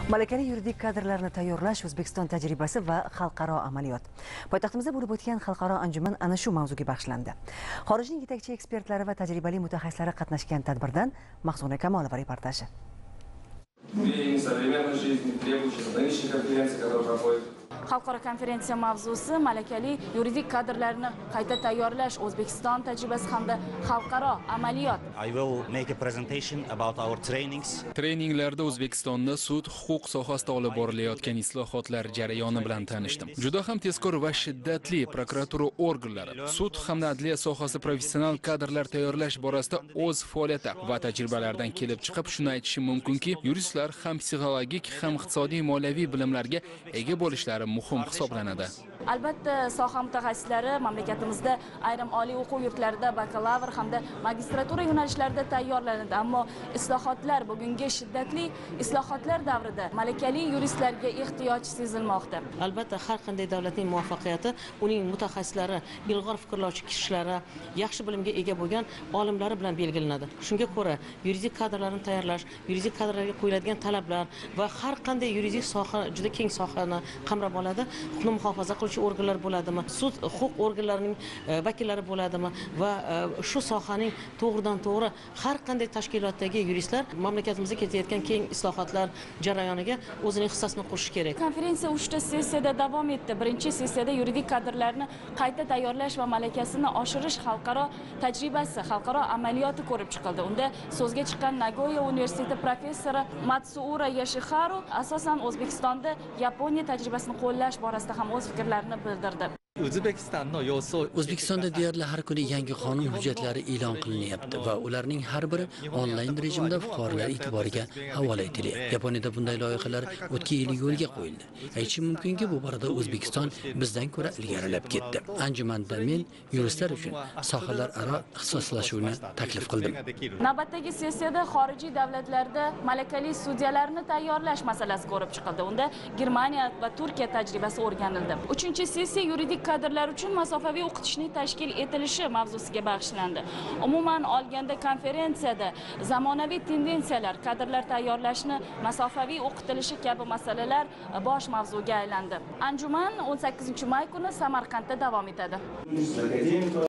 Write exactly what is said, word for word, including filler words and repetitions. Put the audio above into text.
Malakali yuridik kadrlarni tayyorlash O'zbekiston tajribasi va xalqaro amaliyot. Poytaxtimizda bo'lib o'tgan xalqaro anjuman ana shu mavzuga bag'ishlandi. Xorijning yetakchi ekspertlari va tajribali mutaxassislari qatnashgan tadbirdan Mahzuna Kamolova reportaji. Xalqaro konferensiya mavzusi malakali yuridik kadrlarni qayta tayyorlash, O'zbekiston tajribasi hamda xalqaro amaliyot. I will make a presentation about our trainings. Treninglarda O'zbekistonda sud huquq sohasida olib borilayotgan islohotlar jarayoni bilan tanishdim. Juda ham tezkor va shiddatli prokuratura organlari, sud hamda adliya sohasi professional kadrlar tayyorlash borasida o'z faoliyati va tajribalaridan kelib chiqib shuni aytishim mumkinki, yuristlar ham psixologik, ham iqtisodiy moliyaviy bilimlarga ega bo'lishlari muhim hisoblanadi. Albatta, soha mutaxassislari mamlakatimizda ayrim oliy o'quv yurtlarida bakalavr hamda magistratura yo'nalishlarida tayyorlanadi, ammo islohotlar bugungi shiddatli islohotlar davrida malakali yuristlarga ehtiyoj sezilmoqda. Albatta, har qanday davlatning muvaffaqiyati uning mutaxassislari, ilg'or fikrlovchi kishilari, yaxshi bilimga ega bo'lgan olimlari bilan belgilanadi. Shunga ko'ra, yuridik kadrlarni tayyorlash, yuridik kadrlarga qo'yiladigan talablar va har qanday yuridik soha juda keng sohani qamrab oladi. Huquqni muhofaza qiluvchi organlar bo'ladimi, sud huquq organlarining vakillari bo'ladimi va shu sohaning to'g'ridan to'g'ri har qanday tashkilotdagi yuristlar mamlakatimizga ketayotgan keng islohotlar jarayoniga o'zining hissasini qo'shishi kerak. Konferensiya uchta sessiyada davom etdi. Birinchi sessiyada yuridik kadrlarni qayta tayyorlash va malakasini oshirish xalqaro tajribasi, xalqaro amaliyoti ko'rib chiqildi. Unda so'zga chiqqan Nagoya universiteti professori Matsuura Yoshiharu asosan O'zbekistonda Yaponiya tajribasini qo'llash borasida ham o'z fikrlarini bildirdi. O'zbekistonda deyarli har kuni yangi qonun hujjatlari e'lon qilinyapti va ularning har biri onlayn rejimda fuqarolar e'tiboriga havola etilyapti. Yaponiyada bunday loyihalar o'tgan yil yo'lga qo'yildi. Aytishim mumkinki, bu borada O'zbekiston bizdan ko'ra ilgarilab ketdi. Anjumanda men yuristlar uchun sohalararo ixtisoslashuvni taklif qildim. Navbatdagi sessiyada xorijiy davlatlarda malakali sudyalarni tayyorlash masalasi ko'rib chiqildi. Unda Germaniya va Turkiya tajribasi o'rganildi. Uchinchi sessiya yuridik kadrlar uchun masofaviy o'qitishning tashkil etilishi mavzusiga bag'ishlandi. Umuman olganda konferensiyada zamonaviy tendensiyalar, kadrlar tayyorlashni masofaviy o'qitilishi kabi masalalar bosh mavzuga aylandi. Anjuman o'n sakkizinchi may kuni Samarqandda davom etadi.